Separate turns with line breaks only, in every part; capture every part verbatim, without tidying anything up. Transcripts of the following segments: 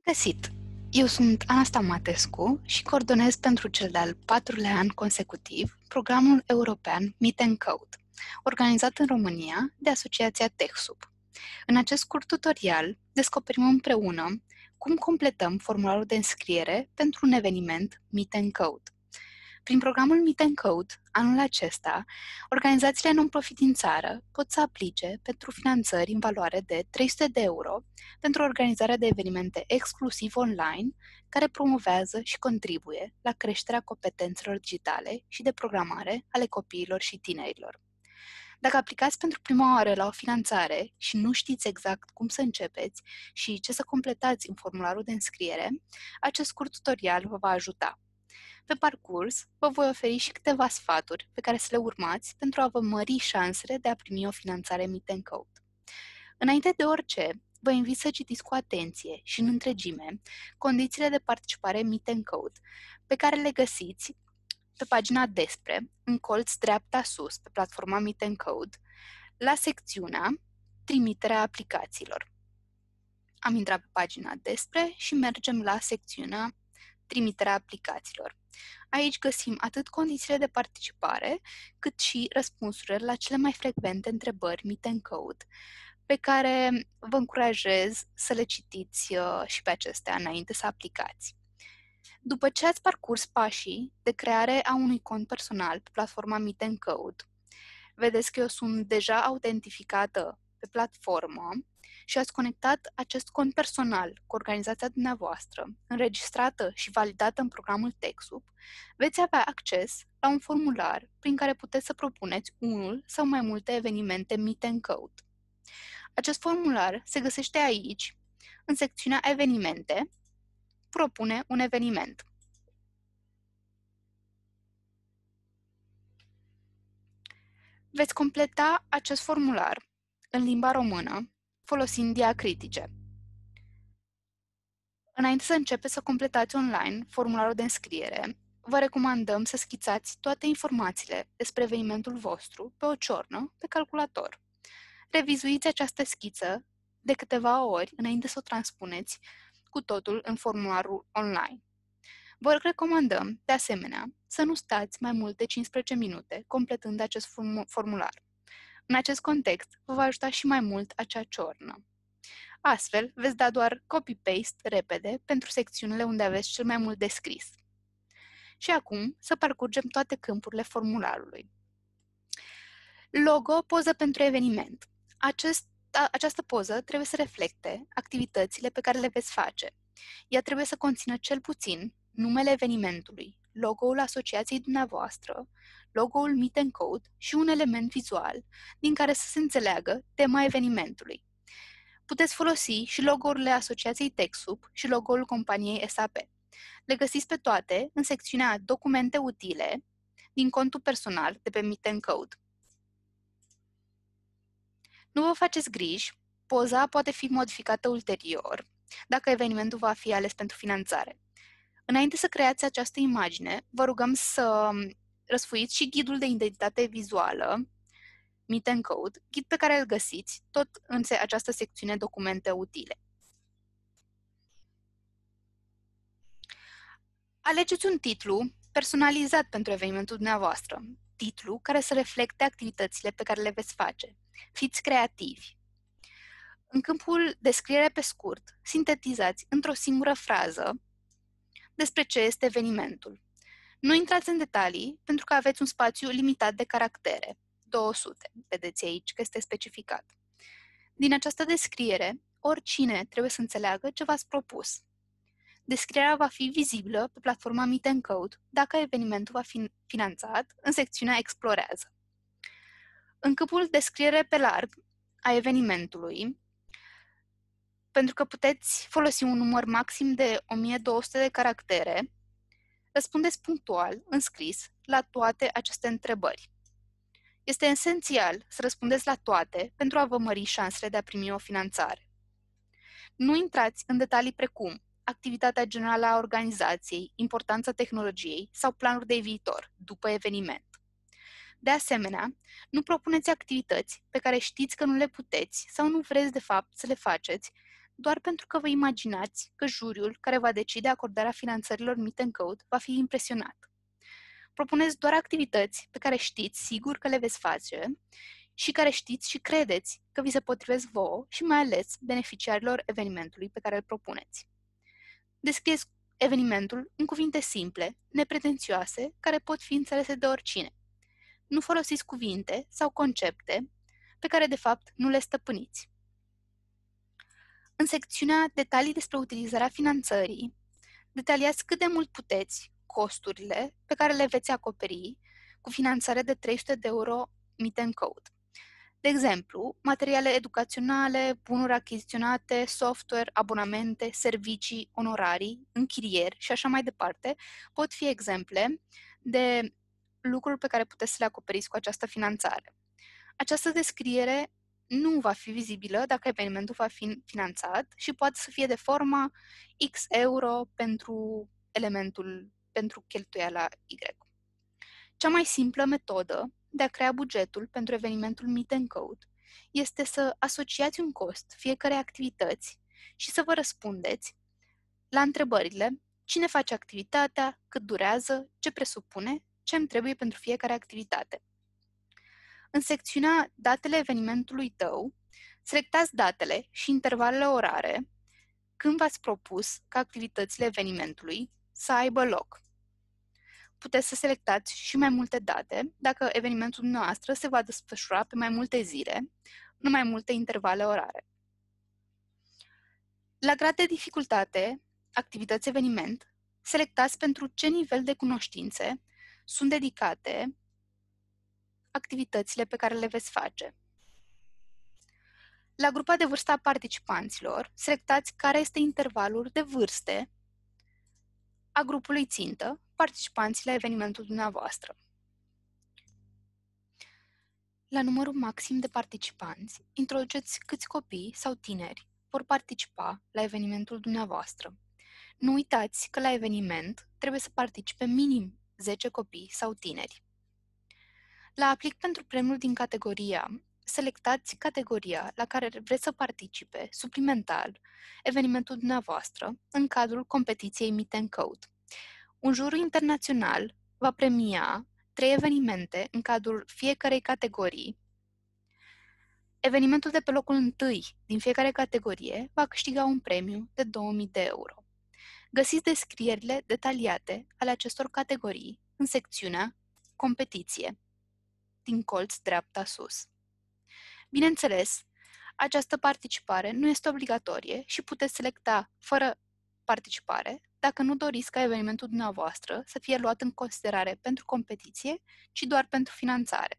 Găsit! Eu sunt Ana Stamatescu și coordonez pentru cel de-al patrulea an consecutiv programul european Meet and Code, organizat în România de Asociația TechSoup. În acest scurt tutorial descoperim împreună cum completăm formularul de înscriere pentru un eveniment Meet and Code. Prin programul Meet and Code, anul acesta, organizațiile non-profit din țară pot să aplice pentru finanțări în valoare de trei sute de euro pentru organizarea de evenimente exclusiv online care promovează și contribuie la creșterea competențelor digitale și de programare ale copiilor și tinerilor. Dacă aplicați pentru prima oară la o finanțare și nu știți exact cum să începeți și ce să completați în formularul de înscriere, acest scurt tutorial vă va ajuta. Pe parcurs, vă voi oferi și câteva sfaturi pe care să le urmați pentru a vă mări șansele de a primi o finanțare Meet and Code. Înainte de orice, vă invit să citiți cu atenție și în întregime condițiile de participare Meet and Code, pe care le găsiți pe pagina Despre, în colț dreapta sus, pe platforma Meet and Code, la secțiunea Trimiterea aplicațiilor. Am intrat pe pagina Despre și mergem la secțiunea Trimiterea aplicațiilor. Aici găsim atât condițiile de participare, cât și răspunsurile la cele mai frecvente întrebări Meet and Code, pe care vă încurajez să le citiți și pe acestea înainte să aplicați. După ce ați parcurs pașii de creare a unui cont personal pe platforma Meet and Code, vedeți că eu sunt deja autentificată pe platformă și ați conectat acest cont personal cu organizația dumneavoastră, înregistrată și validată în programul TechSoup, veți avea acces la un formular prin care puteți să propuneți unul sau mai multe evenimente Meet and Code. Acest formular se găsește aici, în secțiunea Evenimente, propune un eveniment. Veți completa acest formular în limba română, folosind diacritice. Înainte să începeți să completați online formularul de înscriere, vă recomandăm să schițați toate informațiile despre evenimentul vostru pe o ciornă pe calculator. Revizuiți această schiță de câteva ori înainte să o transpuneți cu totul în formularul online. Vă recomandăm, de asemenea, să nu stați mai mult de cincisprezece minute completând acest formular. În acest context, vă va ajuta și mai mult acea ciornă. Astfel, veți da doar copy-paste repede pentru secțiunile unde aveți cel mai mult de scris. Și acum să parcurgem toate câmpurile formularului. Logo, poză pentru eveniment. Acest, a, această poză trebuie să reflecte activitățile pe care le veți face. Ea trebuie să conțină cel puțin numele evenimentului, logo-ul asociației dumneavoastră, logo-ul Meet and Code și un element vizual din care să se înțeleagă tema evenimentului. Puteți folosi și logo-urile asociației TechSoup și logo-ul companiei S A P. Le găsiți pe toate în secțiunea Documente utile din contul personal de pe Meet and Code. Nu vă faceți griji, poza poate fi modificată ulterior dacă evenimentul va fi ales pentru finanțare. Înainte să creați această imagine, vă rugăm să răsfoiți și ghidul de identitate vizuală Meet and Code, ghid pe care îl găsiți tot în această secțiune Documente utile. Alegeți un titlu personalizat pentru evenimentul dumneavoastră, titlu care să reflecte activitățile pe care le veți face. Fiți creativi. În câmpul Descriere pe scurt, sintetizați într-o singură frază despre ce este evenimentul. Nu intrați în detalii pentru că aveți un spațiu limitat de caractere, două sute, vedeți aici că este specificat. Din această descriere, oricine trebuie să înțeleagă ce v-ați propus. Descrierea va fi vizibilă pe platforma Meet and Code dacă evenimentul va fi finanțat în secțiunea Explorează. În câmpul Descriere pe larg a evenimentului, pentru că puteți folosi un număr maxim de o mie două sute de caractere, răspundeți punctual, în scris, la toate aceste întrebări. Este esențial să răspundeți la toate pentru a vă mări șansele de a primi o finanțare. Nu intrați în detalii precum activitatea generală a organizației, importanța tehnologiei sau planuri de viitor după eveniment. De asemenea, nu propuneți activități pe care știți că nu le puteți sau nu vreți de fapt să le faceți doar pentru că vă imaginați că juriul care va decide acordarea finanțărilor Meet and Code va fi impresionat. Propuneți doar activități pe care știți sigur că le veți face și care știți și credeți că vi se potrivesc vouă și mai ales beneficiarilor evenimentului pe care îl propuneți. Descrieți evenimentul în cuvinte simple, nepretențioase, care pot fi înțelese de oricine. Nu folosiți cuvinte sau concepte pe care de fapt nu le stăpâniți. În secțiunea Detalii despre utilizarea finanțării, detaliați cât de mult puteți costurile pe care le veți acoperi cu finanțare de trei sute de euro Meet and Code. De exemplu, materiale educaționale, bunuri achiziționate, software, abonamente, servicii, onorarii, închirieri și așa mai departe pot fi exemple de lucruri pe care puteți să le acoperiți cu această finanțare. Această descriere nu va fi vizibilă dacă evenimentul va fi finanțat și poate să fie de forma X euro pentru elementul, pentru cheltuiala Y. Cea mai simplă metodă de a crea bugetul pentru evenimentul Meet and Code este să asociați un cost fiecarei activități și să vă răspundeți la întrebările: cine face activitatea, cât durează, ce presupune, ce îmi trebuie pentru fiecare activitate. În secțiunea Datele evenimentului tău, selectați datele și intervalele orare când v-ați propus ca activitățile evenimentului să aibă loc. Puteți să selectați și mai multe date dacă evenimentul dumneavoastră se va desfășura pe mai multe zile, în mai multe intervale orare. La grad de dificultate, activități eveniment, selectați pentru ce nivel de cunoștințe sunt dedicate activitățile pe care le veți face. La grupa de vârstă a participanților, selectați care este intervalul de vârste a grupului țintă, participanții la evenimentul dumneavoastră. La numărul maxim de participanți, introduceți câți copii sau tineri vor participa la evenimentul dumneavoastră. Nu uitați că la eveniment trebuie să participe minim zece copii sau tineri. La aplic pentru premiul din categoria, selectați categoria la care vreți să participe suplimentar evenimentul dumneavoastră în cadrul competiției Meet and Code. Un juriu internațional va premia trei evenimente în cadrul fiecarei categorii. Evenimentul de pe locul întâi din fiecare categorie va câștiga un premiu de două mii de euro. Găsiți descrierile detaliate ale acestor categorii în secțiunea Competiție, din colț dreapta sus. Bineînțeles, această participare nu este obligatorie și puteți selecta fără participare dacă nu doriți ca evenimentul dumneavoastră să fie luat în considerare pentru competiție, ci doar pentru finanțare.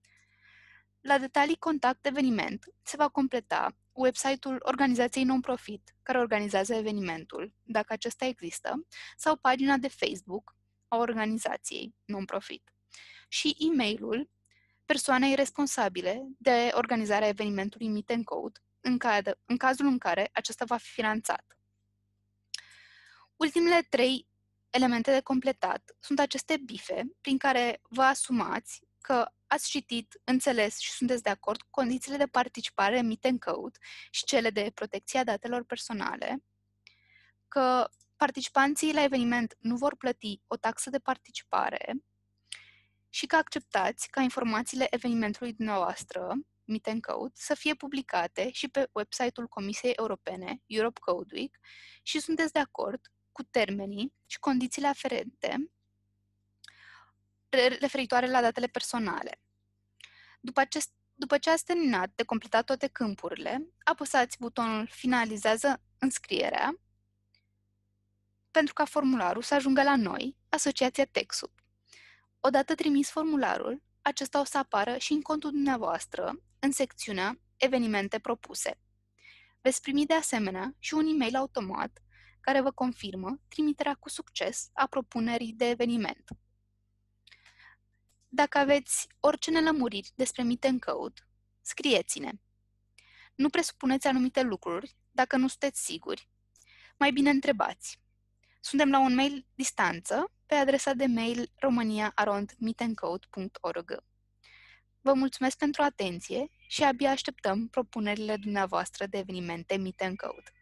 La detalii contact eveniment se va completa website-ul organizației non-profit care organizează evenimentul, dacă acesta există, sau pagina de Facebook a organizației non-profit și e-mailul persoanei responsabile de organizarea evenimentului Meet and Code în, cad- în cazul în care acesta va fi finanțat. Ultimele trei elemente de completat sunt aceste bife prin care vă asumați că ați citit, înțeles și sunteți de acord cu condițiile de participare în Meet and Code și cele de protecție a datelor personale, că participanții la eveniment nu vor plăti o taxă de participare și că acceptați ca informațiile evenimentului dumneavoastră, Meet and Code, să fie publicate și pe website-ul Comisiei Europene, Europe Code Week, și sunteți de acord cu termenii și condițiile aferente referitoare la datele personale. După, acest, după ce ați terminat de completat toate câmpurile, apăsați butonul Finalizează înscrierea pentru ca formularul să ajungă la noi, Asociația TechSoup. Odată trimis formularul, acesta o să apară și în contul dumneavoastră, în secțiunea Evenimente propuse. Veți primi de asemenea și un e-mail automat care vă confirmă trimiterea cu succes a propunerii de eveniment. Dacă aveți orice nelămuriri despre Meet and Code, scrieți-ne. Nu presupuneți anumite lucruri dacă nu sunteți siguri. Mai bine întrebați. Suntem la un mail distanță pe adresa de mail romania arond meetandcode punct org. Vă mulțumesc pentru atenție și abia așteptăm propunerile dumneavoastră de evenimente Meet and Code.